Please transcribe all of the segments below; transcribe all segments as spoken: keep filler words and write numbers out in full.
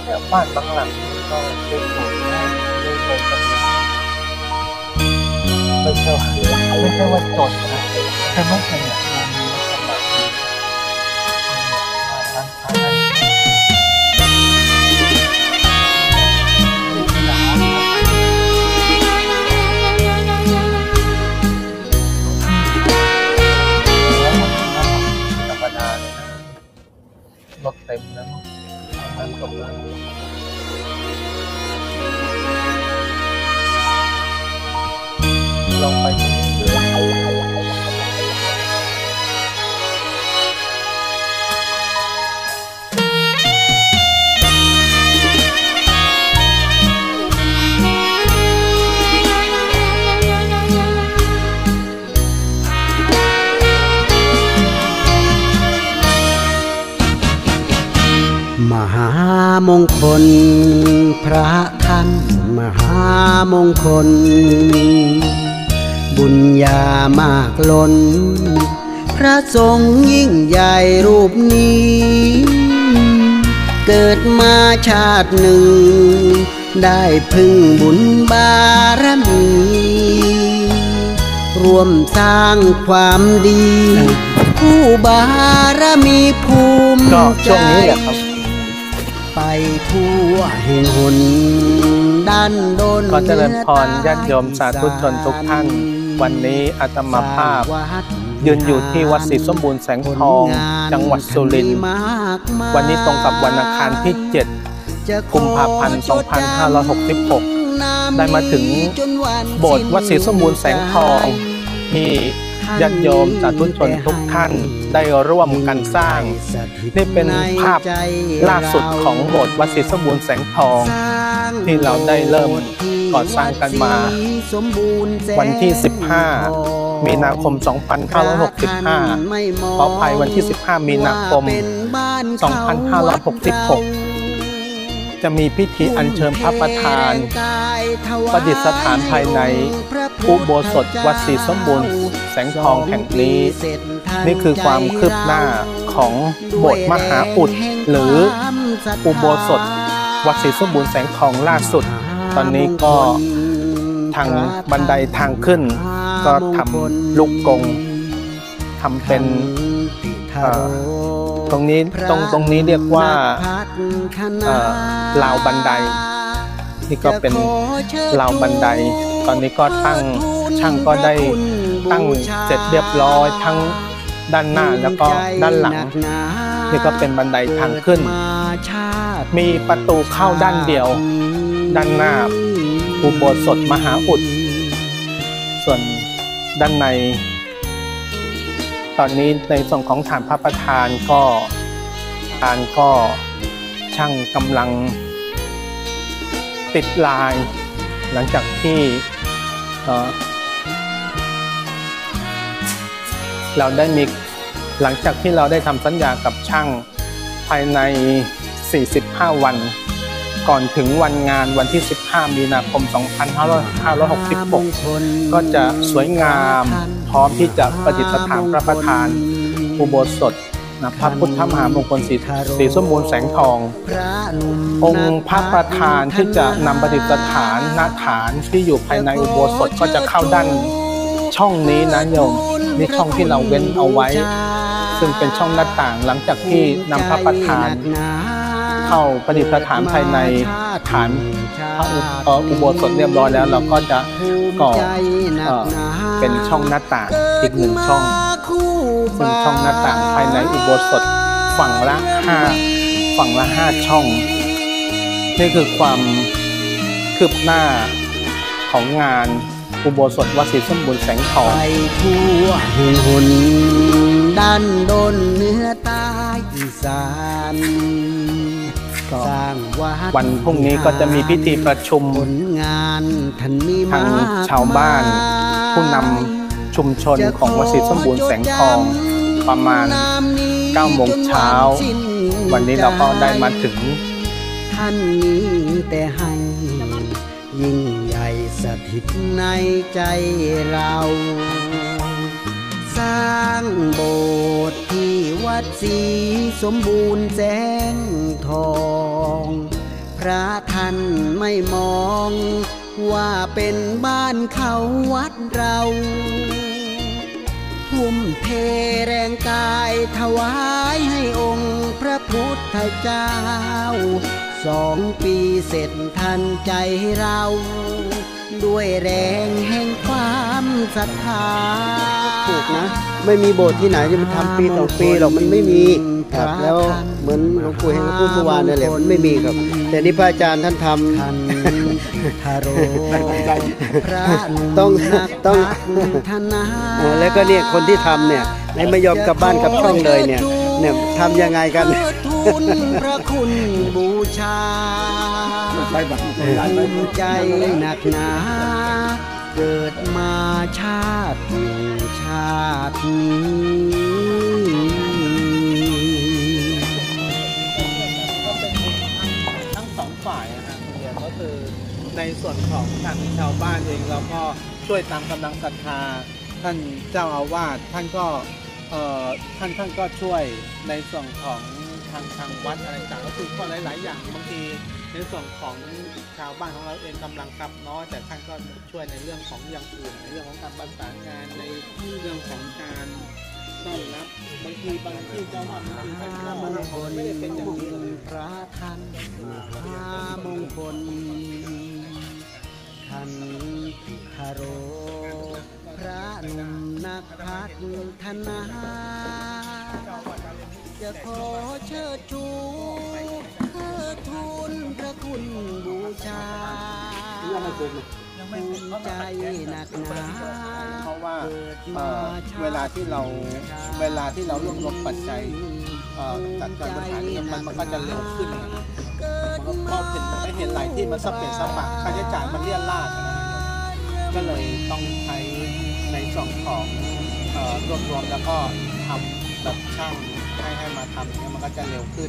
เนี่ยบ้านบางหลังก็เป็นถูกง่ายด้วยโดยตำแหน่งไม่ใช่ว่าไม่ใช่ว่าจนนะแค่ไม่ใช่เนี่ยมันมีลักษณะที่ร้านค้าได้ร้านธรรมดาเลยนะรถเต็มนะนั่นตรงนั้นลองไปดูมหามงคลพระท่านมหามงคลบุญญามากล้นพระทรงยิ่งใหญ่รูปนี้เกิดมาชาติหนึ่งได้พึ่งบุญบารมีร่วมสร้างความดีผู้บารมีภูมิใจก็ช่วงนี้แหละครับไปทั่วแห่งหนด้านโดนขอเจริญพรญาติโยมสาธุชนทุกท่านวันนี้อาตมาภาพยืนอยู่ที่วัดศรีสมบูรณ์แสงทองจังหวัดสุรินทร์วันนี้ตรงกับวันอังคารที่เจ็ดกุมภาพันธ์สองพันห้าร้อยหกสิบหกได้มาถึงโบสถ์วัดศรีสมบูรณ์แสงทองที่ญาติโยมสาธุชนทุกท่านได้ร่วมกันสร้างนี่เป็นภาพล่าสุดของโบสถ์วัดศรีสมบูรณ์แสงทองที่เราได้เริ่มก่อสร้างกันมาวันที่สิบห้ามีนาคมสองพันห้าร้อยหกสิบห้าขออภัยวันที่สิบห้ามีนาคมสองพันห้าร้อยหกสิบหกจะมีพิธีอัญเชิญพระประธานประดิษฐานภายในอุโบสถวัดศรีสมบูรณ์แสงทองแห่งนี้นี่คือความคืบหน้าของโบสถ์มหาอุดหรืออุโบสถวัดศรีสมบูรณ์แสงทองล่าสุดตอนนี้ก็ทางบันไดทางขึ้นก็ทำลูกกงทำเป็นตรงนี้ตรงตรงนี้เรียกว่าราวบันไดนี่ก็เป็นราวบันไดตอนนี้ก็ตั้งช่างก็ได้ตั้งเสร็จเรียบร้อยทั้งด้านหน้าแล้วก็ด้านหลังนี่ก็เป็นบันไดทางขึ้นมีประตูเข้าด้านเดียวด้านหน้าอุโบสถมหาอุดส่วนด้านในตอนนี้ในส่วนของฐานพระประธานก็ฐานก็ช่างกำลังติดลายหลังจากที่เราได้มีหลังจากที่เราได้ทำสัญญากับช่างภายในสี่สิบห้าวันก่อนถึงวันงานวันที่สิบห้ามีนาคมสองพันห้าร้อยหกสิบหกก็จะสวยงามพร้อมที่จะประดิษฐานพระประธานอุโบสถพระพุทธมหามงคลศรีสมบูรณ์แสงทององค์พระประธานที่จะนำประดิษฐานณฐานที่อยู่ภายในอุโบสถก็จะเข้าด้านช่องนี้นะโยมนี่ช่องที่เราเว้นเอาไว้ซึ่งเป็นช่องหน้าต่างหลังจากที่นำพระประธานเข้าประดิษฐานภายในฐานพระอุโบสถเรียบร้อยแล้วเราก็จะก่อเป็นช่องหน้าต่างอีกหนึ่งช่องซึ่งช่องหน้าต่างภายในอุโบสถฝั่งละห้าฝั่งละห้าช่องนี่คือความคืบหน้าของงานอุโบสถวัดศรีสมบูรณ์แสงทองไปทั่วแห่งหนด้านโดนเหนือใต้อีสานวันพรุ่งนี้ก็จะมีพิธีประชุมทางชาวบ้านผู้นำชุมชนของวัดศรีสมบูรณ์แสงทองประมาณเก้าโมงเช้าวันนี้เราก็ได้มาถึงท่านมีแต่ให้ยิ่งใหญ่สถิตในใจเราสร้างโบสถ์ที่วัดศรีสมบูรณ์แสงทองระท่านไม่มองว่าเป็นบ้านเขาวัดเราทุ่มเทแรงกายถวายให้องค์พระพุทธเจ้าสองปีเสร็จทันใจเราด้วยแรงแห่งความศรัทธาถูกนะไม่มีโบสถ์ที่ไหนจะมาทำปีต่อปีหรอกมันไม่มีครับแล้วเหมือนหลวงปู่เฮงพูดเมื่อวานนั่นแหละมันไม่มีครับแต่นี่พระอาจารย์ท่านทำทาโรต้องต้องแล้วก็เนี่ยคนที่ทำเนี่ยไม่ยอมกลับบ้านกลับช่องเลยเนี่ยเนี่ยทำยังไงกันทูลพระคุณบูชาภูมิใจหนักหนาเกิดมาชาติชาตินี้ทั้งสองฝ่ายนะครับก็คือในส่วนของทางชาวบ้านเองเราก็ช่วยตามกำลังศรัทธาท่านเจ้าอาวาสท่านก็เอ่อท่านท่านก็ช่วยในส่วนของทางทางวัดอะไรต่างก็คือก็หลายๆอย่างบางทีในส่วนของชาวบ้านของเราเองกำลังทรัพย์น้อยแต่ท่านก็ช่วยในเรื่องของอย่างอื่นในเรื่องของการประสานงานในเรื่องของการต้อนรับบางทีบางที่เจ้าบ้านบางทีท่านก็ไม่ได้เป็นอย่างนี้เลยพระท่านมหามงคลท่านคารพระหนุ่มนักพัฒนาจะขอเชิดชูเทิดทูลพระคุณบูชาภูมิใจหนักหนาเพราะว่าเวลาที่เราเวลาที่เรารวบรวมปัจจัยจัดการบริหารเงินมันมันก็จะเร็วขึ้นมันก็เห็นไม่เห็นหลายที่มันสับเปลี่ยนสับปะค่าใช้จ่ายมันเลี่ยนลาดก็เลยต้องใช้ในส่วนของรวบรวมแล้วก็ทำแบบช่างให้ให้มาทำเนี่ยมันก็จะเร็วขึ้น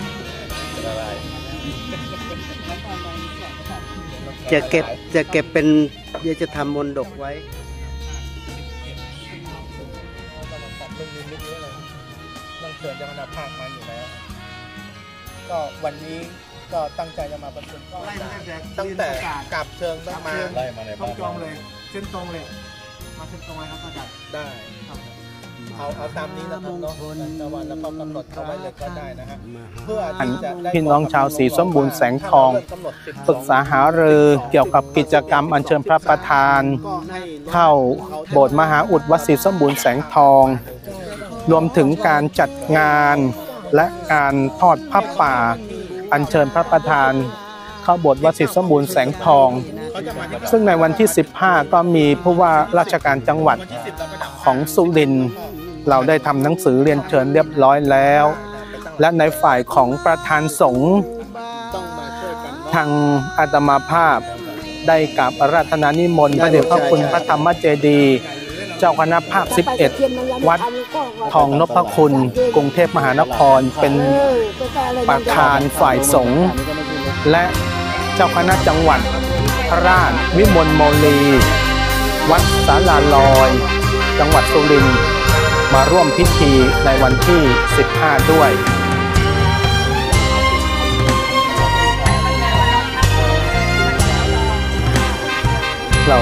จะเก็บจะเก็บเป็นเดี๋ยวจะทำมนดกไว้ต้องเชิญเจ้าคณะภาคมาอยู่แล้วก็วันนี้ก็ตั้งใจจะมาประชุมก็ตั้งแต่กลับเชิงต้องมาไล่มาในบ้านต้องจองเลยเส้นตรงเลยมาเส้นตรงเลยครับอาจารย์ได้เอาเอาตามนี้นะครับเนาะแต่วันแล้วก็กำหนดเอาไว้เลยก็ได้นะฮะเพื่อที่จะพี่น้องชาวศรีสมบูรณ์แสงทองปรึกษาหารือเกี่ยวกับกิจกรรมอัญเชิญพระประธานเข้าโบสถ์มหาอุดวัดศรีสมบูรณ์แสงทองรวมถึงการจัดงานและการทอดผ้าป่าอัญเชิญพระประธานเข้าโบสถ์วัดศรีสมบูรณ์แสงทองซึ่งในวันที่สิบห้าก็มีผู้ว่าราชการจังหวัดของสุรินทร์เราได้ทำหนังสือเรียนเชิญเรียบร้อยแล้วและในฝ่ายของประธานสงฆ์ทางอาตมาภาพได้กราบอาราธนานิมนต์พระเดชพระคุณพระธรรมเจดีย์เจ้าคณะภาคสิบเอ็ดวัดทองนพคุณกรุงเทพมหานครเป็นประธานฝ่ายสงฆ์และเจ้าคณะจังหวัดพระราชวิมลโมลีวัดศาลาลอยจังหวัดสุรินทร์มาร่วมพิธีในวันที่สิบห้าด้วยเรา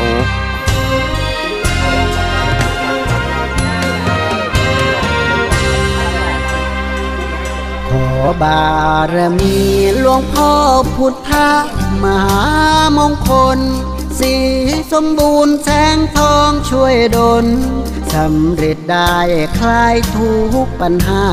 ขอบารมีหลวงพ่อพุทธมหามงคลศรีสมบูรณ์แสงทองช่วยดลสำเร็จได้คลายทุกปัญหา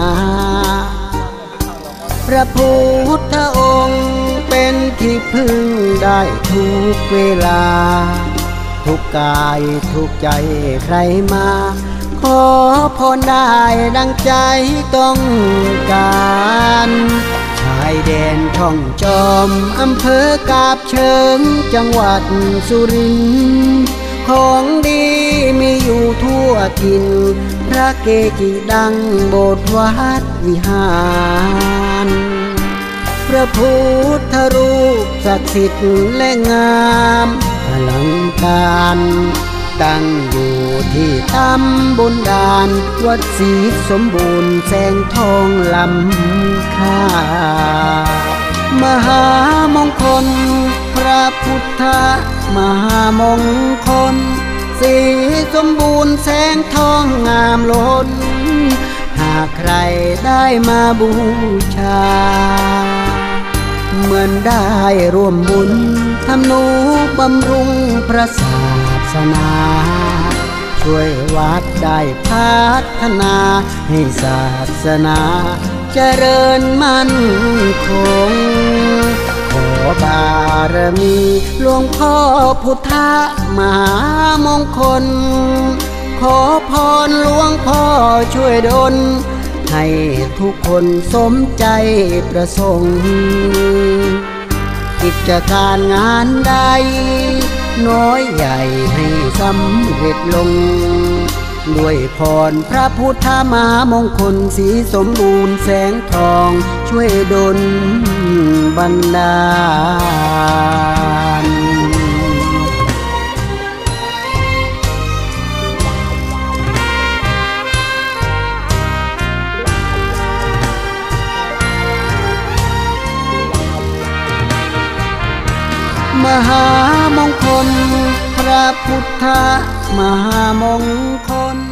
พระพุทธองค์เป็นที่พึ่งได้ทุกเวลาทุกกายทุกใจใครมาขอพรได้ดังใจต้องการชายแดนท่องจอมอำเภอกาบเชิงจังหวัดสุรินทร์ของดีมีอยู่ทั่วถิ่นพระเกจิดังโบสถ์วัดวิหารพระพุทธรูปศักดิ์สิทธิ์และงามอลังการตั้งอยู่ที่ตำบลดานวัดศรีสมบูรณ์แสงทองลำค่ามหามงลพระพุทธมหามงคลสีสมบูรณ์แสงทองงามล้นหากใครได้มาบูชาเหมือนได้ร่วมบุญทำนุบำรุงพระศาสนาช่วยวัดได้พัฒนาให้ศาสนาเจริญมั่นคงขอบารมีหลวงพ่อพุทธมหามงคลขอพรหลวงพ่อช่วยดลให้ทุกคนสมใจประสงค์กิจการงานใดน้อยใหญ่ให้สำเร็จลงด้วยพรพระพุทธมหามงคลสีสมบูรณ์แสงทองช่วยดลบันดาลมหามงคลพระพุทธมหามงคล